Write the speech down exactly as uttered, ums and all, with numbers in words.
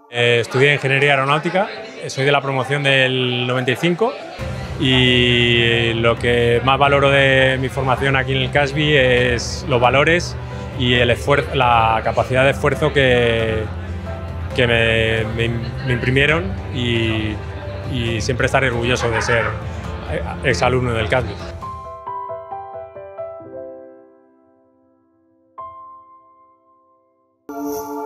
Eh, estudié Ingeniería Aeronáutica, soy de la promoción del noventa y cinco y lo que más valoro de mi formación aquí en el Casby es los valores y el esfuerzo, la capacidad de esfuerzo que, que me, me, me imprimieron y, y siempre estar orgulloso de ser exalumno del Casby. Thank you.